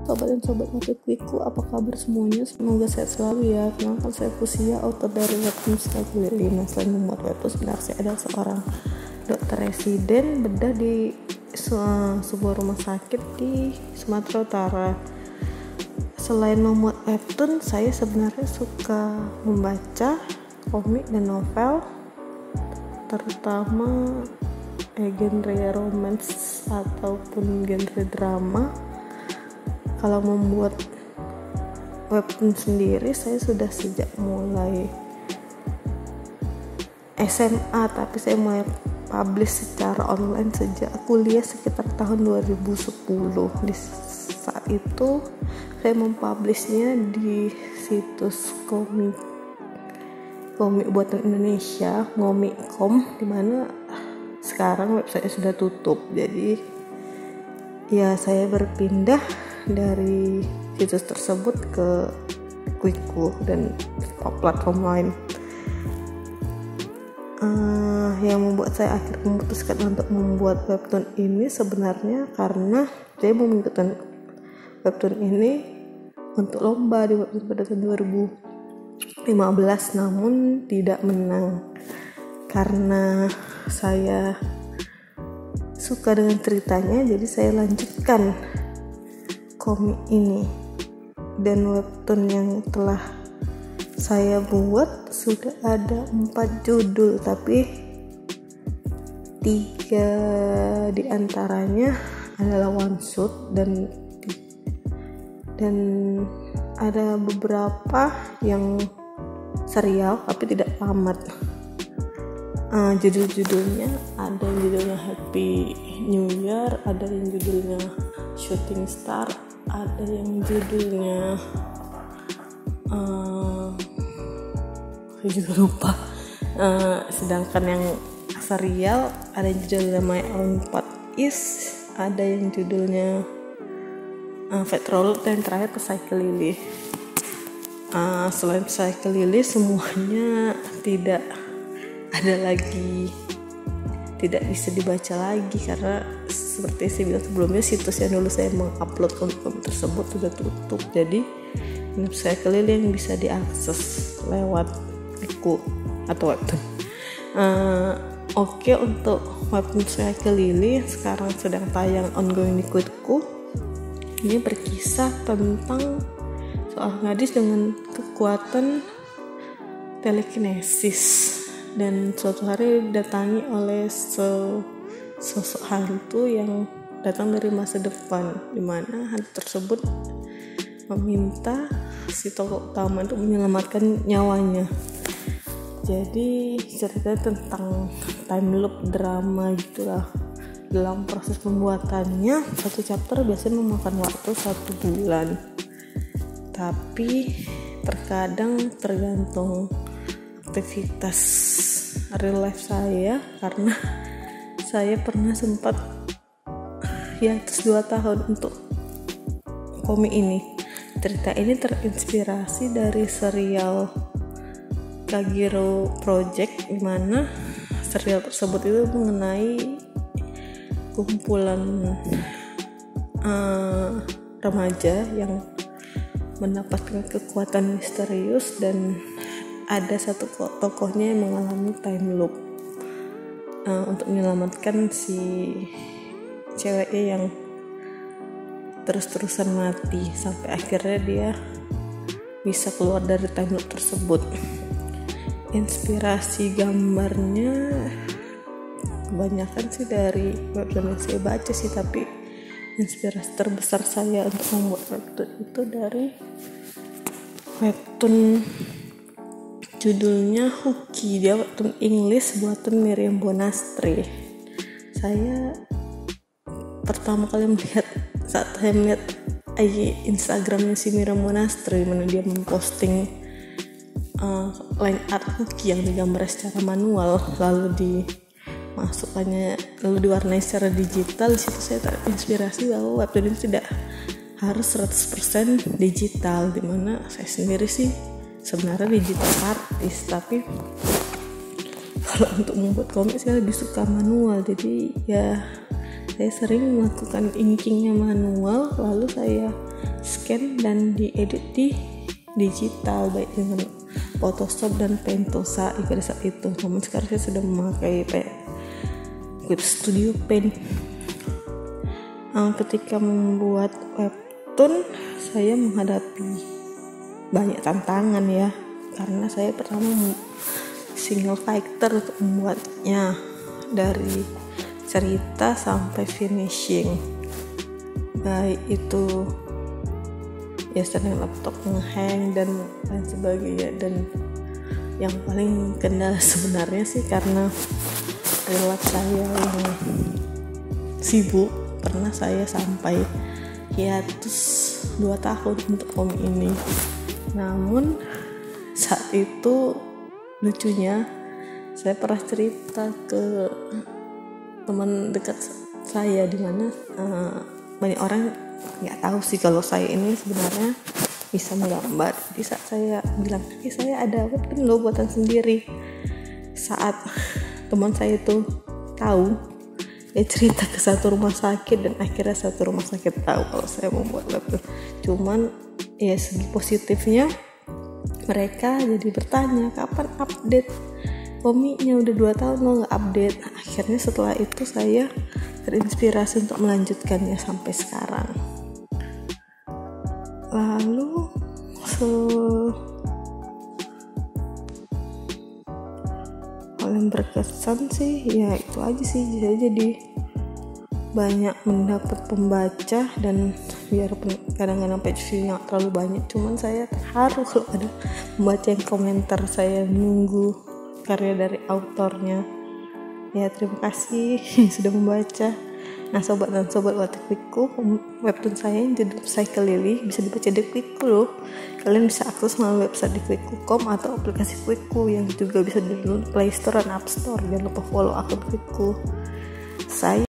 sobat dan sobat Motivasiku, apa kabar semuanya? Semoga sehat selalu ya. Kenalkan, saya Fusia, author dari webtoon Sky Lily. Nah, selain membuat webtoon, sebenarnya saya adalah seorang dokter residen bedah di sebuah rumah sakit di Sumatera Utara. Selain membuat webtoon, saya sebenarnya suka membaca komik dan novel, terutama genre romance ataupun genre drama. Kalau membuat webtoon sendiri, saya sudah sejak mulai SMA, tapi saya mulai publish secara online sejak kuliah sekitar tahun 2010. Di saat itu saya mempublishnya di situs komik buatan Indonesia, Ngomik.com, dimana sekarang website sudah tutup. Jadi ya saya berpindah dari situs tersebut ke Quikku dan platform lain. Yang membuat saya akhirnya memutuskan untuk membuat webtoon ini sebenarnya karena saya mau mengikuti webtoon ini untuk lomba di webtoon pada tahun 2015, namun tidak menang karena saya suka dengan ceritanya. Jadi saya lanjutkan komik ini, dan webtoon yang telah saya buat sudah ada 4 judul, tapi 3 diantaranya adalah one shot dan ada beberapa yang serial tapi tidak tamat. Judul-judulnya ada yang judulnya Happy New Year, ada yang judulnya Shooting Star, ada yang judulnya saya juga lupa. Sedangkan yang serial ada yang judulnya My Own Path Is, ada yang judulnya Petrol, dan terakhir Cycle Lily. Selain Cycle Lily, semuanya tidak bisa dibaca lagi karena seperti saya bilang sebelumnya, situs yang dulu saya mengupload konten tersebut sudah tutup. Jadi Cycle Lily yang bisa diakses lewat Quikku atau webtoon. Oke, untuk webtoon Cycle Lily sekarang sedang tayang ongoing di Quikku. Ini berkisah tentang seorang gadis dengan kekuatan telekinesis, dan suatu hari didatangi oleh sosok hantu yang datang dari masa depan, di mana hantu tersebut meminta si tokoh utama untuk menyelamatkan nyawanya. Jadi ceritanya tentang time loop drama gitulah. Dalam proses pembuatannya, satu chapter biasanya memakan waktu 1 bulan, tapi terkadang tergantung aktivitas real life saya, karena saya pernah sempat hiatus 2 tahun untuk komik ini. Cerita ini terinspirasi dari serial Kagero Project, di mana serial tersebut itu mengenai kumpulan remaja yang mendapatkan kekuatan misterius, dan ada satu tokohnya yang mengalami time loop untuk menyelamatkan si ceweknya yang terus-terusan mati, sampai akhirnya dia bisa keluar dari time loop tersebut. Inspirasi gambarnya kebanyakan sih dari webtoon yang saya baca sih, tapi inspirasi terbesar saya untuk membuat webtoon itu dari webtoon judulnya Hooky. Dia webtoon English buatan Miriam Bonastri. Saya pertama kali melihat saat saya melihat Instagramnya si Miriam Bonastri, mana dia memposting line art Hooky yang digambar secara manual lalu diwarnai secara digital. Di situ saya terinspirasi bahwa webtoon ini tidak harus 100% digital, dimana saya sendiri sih sebenarnya digital artist, tapi kalau untuk membuat komik saya lebih suka manual. Jadi ya saya sering melakukan inkingnya manual, lalu saya scan dan diedit di digital baik dengan Photoshop dan Pentosa pada saat itu. Namun sekarang saya sudah memakai Web Studio Paint. Ketika membuat webtoon, saya menghadapi banyak tantangan ya, karena saya pertama single fighter untuk membuatnya dari cerita sampai finishing, baik itu ya sering laptop ngehang dan lain sebagainya. Dan yang paling kendala sebenarnya sih karena relap saya yang sibuk, pernah saya sampai hiatus 2 tahun untuk komik ini. Namun saat itu lucunya saya pernah cerita ke teman dekat saya, dimana banyak orang nggak tahu sih kalau saya ini sebenarnya bisa menggambar. Di saat saya bilang saya ada webtoon loh buatan sendiri, saat teman saya itu tahu, dia cerita ke satu rumah sakit dan akhirnya satu rumah sakit tahu kalau saya membuat webtoon. Cuman ya segi positifnya, mereka jadi bertanya kapan update komiknya, udah 2 tahun lo gak update. Akhirnya setelah itu saya terinspirasi untuk melanjutkannya sampai sekarang. Lalu hal yang berkesan sih ya itu aja sih, saya jadi banyak mendapat pembaca, dan biarpun kadang-kadang page view-nya terlalu banyak, cuman saya terharu kalau ada pembaca yang komentar saya nunggu karya dari autornya. Ya terima kasih sudah membaca. Nah sobat dan sobat Watikwiku, webtoon saya yang judul Cycle Lily bisa dibaca di Kwiku loh. Kalian bisa akses melalui website di kwiku.com atau aplikasi Kwiku yang juga bisa di Play Store dan App Store. Jangan lupa follow akun Kwiku. Saya